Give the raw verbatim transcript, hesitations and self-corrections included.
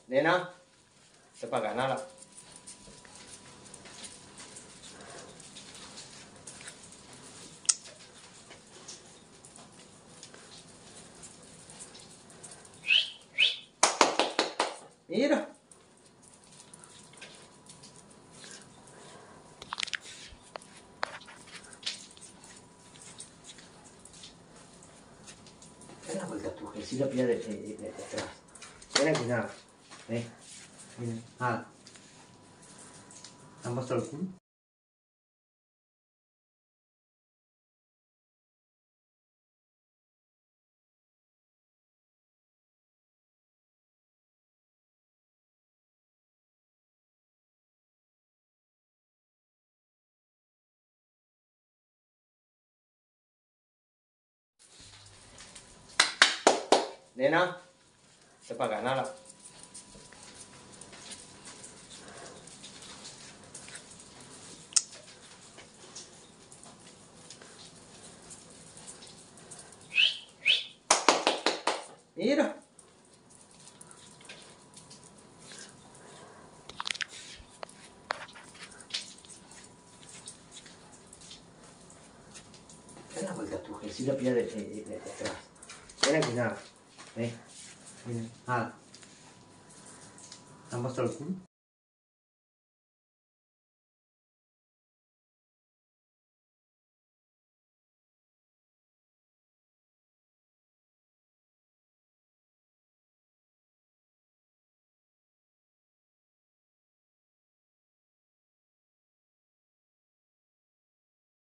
Nena, te paga nada. Mira. Ven la vuelta tú, que si la pilla de, de, de, de atrás. Ven aquí, nada. Ven. Ven. Nada. ¿Te han puesto el culo? Nena, te paga nada. Mira. Ven la vuelta tú, que si la pilla de, de, de, de atrás. Ven aquí, nada. Ven. Ven. Nada. ¿Te han puesto el culo?